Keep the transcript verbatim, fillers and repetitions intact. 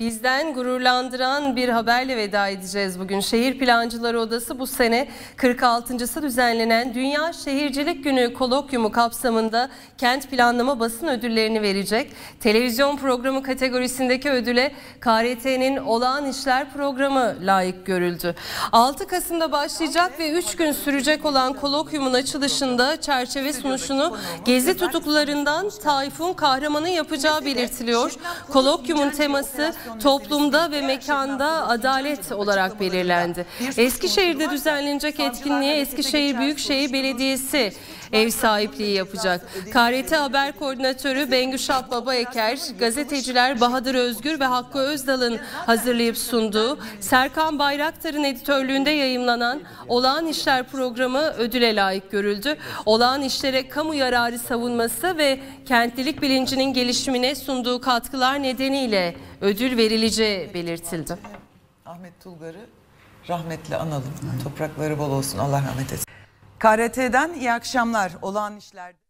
Bizden gururlandıran bir haberle veda edeceğiz bugün. Şehir Plancıları Odası bu sene kırk altıncısı düzenlenen Dünya Şehircilik Günü kolokyumu kapsamında kent planlama basın ödüllerini verecek. Televizyon programı kategorisindeki ödüle K R T'nin Olağan İşler programı layık görüldü. altı Kasım'da başlayacak ve üç gün sürecek olan kolokyumun açılışında çerçeve sunuşunu Gezi tutuklularından Tayfun Kahraman'ın yapacağı belirtiliyor. Kolokyumun teması toplumda ve mekanda adalet olarak belirlendi. Eskişehir'de düzenlenecek etkinliğe Eskişehir Büyükşehir Belediyesi ev sahipliği yapacak. K R T Haber Koordinatörü Bengüşat Babaeker, gazeteciler Bahadır Özgür ve Hakkı Özdal'ın hazırlayıp sunduğu, Serkan Bayraktar'ın editörlüğünde yayımlanan Olağan İşler programı ödüle layık görüldü. Olağan işlere kamu yararı savunması ve kentlilik bilincinin gelişimine sunduğu katkılar nedeniyle ödül verileceği belirtildi. Ahmet Tulgar'ı rahmetle analım. Toprakları bol olsun. Allah rahmet etsin. K R T'den iyi akşamlar. Olağan işler.